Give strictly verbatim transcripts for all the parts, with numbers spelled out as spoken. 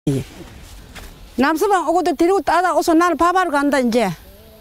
남서방 오고도 데리고 따다 오서 나는 밥하러 간다 이제.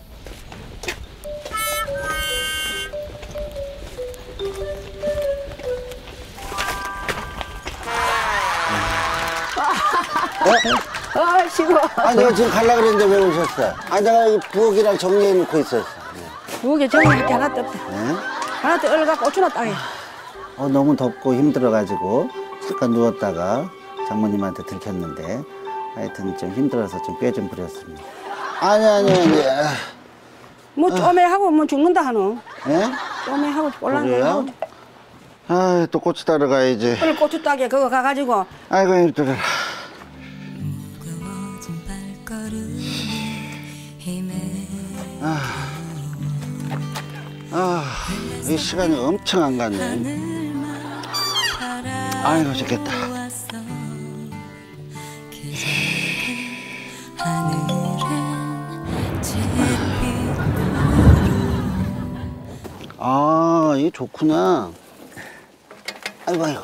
어? 아, 싫어. 아, 내가 지금 가려고 그랬는데 왜 오셨어? 아, 내가 이 부엌이랑 정리해놓고 있었어. 부엌에 정리할 게 하나도 없다. 네? 하나도 얼갖고 오추나 땅에. 어, 너무 덥고 힘들어가지고 잠깐 누웠다가 장모님한테 들켰는데 하여튼 좀 힘들어서 좀 꽤 좀 부렸습니다. 아니, 아니, 아니. 뭐 쪼매 하고 뭐 죽는다 하노. 예? 쪼매 하고 올라가 그래요? 하고. 아, 또 고추 따러 가야지. 오늘 고추 따게 그거 가가지고. 아이고, 힘들어라. 아, 아, 이 시간이 엄청 안 갔네. 아이고, 좋겠다. 아, 이게 좋구나. 아이고, 아이고.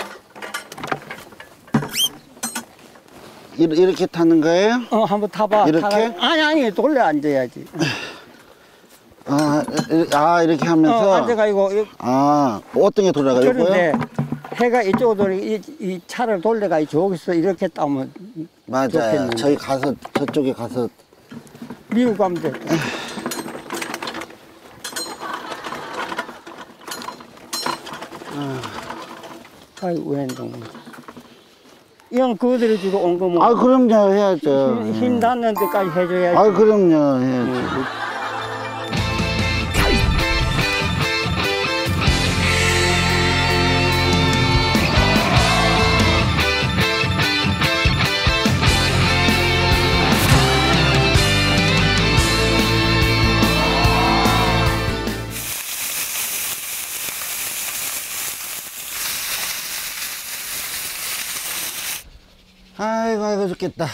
이렇게, 이렇게 타는 거예요? 어, 한번 타봐. 이렇게? 타가... 아니, 아니, 돌려 앉아야지. 아, 아 이렇게 하면서? 어, 앉아가, 이거. 아, 어떤 게 돌아가요? 그런데 해가 이쪽으로 이, 이 차를 돌려가 저기서 이렇게 따면. 맞아요. 좋겠는데. 저희 가서, 저쪽에 가서. 미국 가면 돼. 아이고, 왼동. 이건 그들이 주고 온 거면. 아, 그럼요, 해야죠. 힘, 힘 닿는 데까지 해줘야지. 아, 그럼요, 해야죠. 응. 아이고, 아이고, 좋겠다.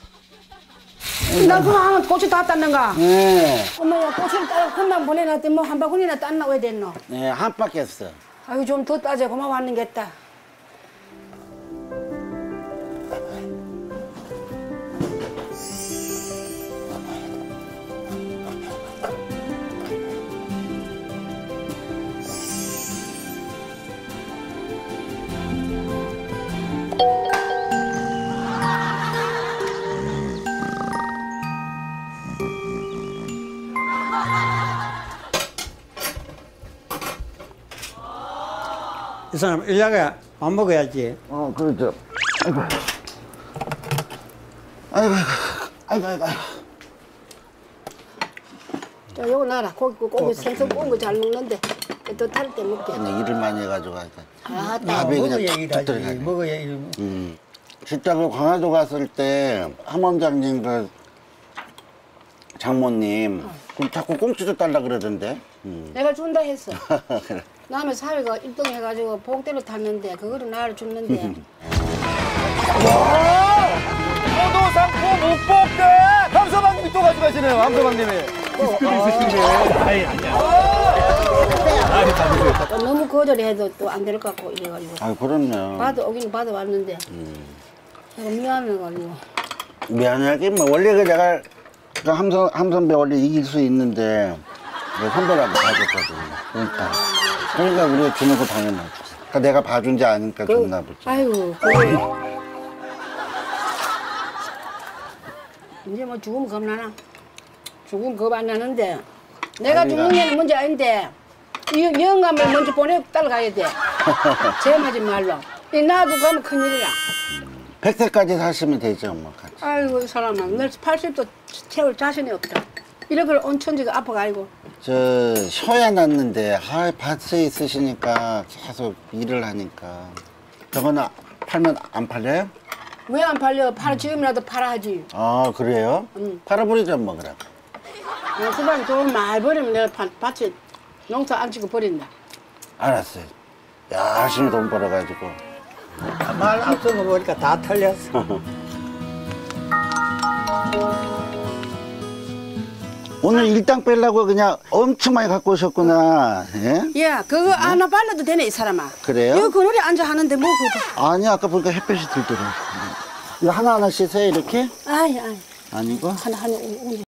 나 그만 고추 다 땄는가? 네. 어머야 고추를 따고 금방 보내놨더니 뭐 한 바구니나 땄나 왜 됐노? 네, 한 바퀴 했어. 아유 좀 더 따져 고마워 왔는 겠다. 이 사람 일하게 안 먹어야지. 어, 그렇죠. 아이고. 아이고, 아이고, 아이고, 아이고. 자 요거 놔라. 고기 고기 생선 구운 거 잘 먹는데 또 탈 때 먹게. 근데 일을 많이 해가지고 하여튼 아, 밥이 그냥 먹어야 뚝뚝 일하지. 들어가네. 먹어야 일. 음. 진짜 그 강화도 갔을 때 함원장님 그 장모님 그럼 자꾸 꽁치도 달라 그러던데. 음. 내가 준다 했어. 그래. 남의 사위가 일 등 해가지고 복대로 탔는데 그거를 나를 줬는데 포도 상품 묵복대 함서방님이 또 가져가시네요. 함서방님이. 스크린 있으신데. 아이, 아니야. 또 너무 거절해도 또 안 될 것 같고 이래가지고 아, 그럼요. 받아 오긴 받아왔는데 내가 미안해가지고 미안하긴 뭐 원래 그 내가 그 함선 함선배 원래 이길 수 있는데 내 선배라고 봐줬거든. 그러니까 그러니까 우리가 주는 거 당연하지. 그러니까 내가 봐준 지 아니까 그, 줬나 보지. 아이고 그거 이제 뭐 죽으면 겁나나? 죽으면 겁 안 나는데 내가 아니가. 죽는 게는 문제 아닌데 이 영감을 먼저 보내고 따라가야 돼. 제하지 말로. 이 나도 가면 큰일이야. 백 세까지 사시면 되죠, 뭐 같이. 아이고 이 사람아 늘 팔십도 채울 자신이 없다. 이렇게 온 천지가 아파가지고 저 쉬어야 낫는데 아 밭에 있으시니까 계속 일을 하니까 저거는 팔면 안 팔려요? 왜 안 팔려? 팔아 지금이라도 팔아야지. 아 그래요? 응. 팔아버리죠 뭐 그럼. 내 수반 돈 많이 버리면 내가 밭, 밭에 농사 안 치고 버린다. 알았어요. 열심히 돈 벌어가지고. 말 앞서 보니까 다 틀렸어. 오늘 일당 빼려고 그냥 엄청 많이 갖고 오셨구나. 예? 야 그거 하나 발라도 되네 이 사람아. 그래요? 이거 그늘에 앉아 하는데 뭐 그거. 아니 아까 보니까 햇볕이 들더라. 이거 하나하나 씻어요, 이렇게? 아니, 아니. 아니고? 하나, 하나,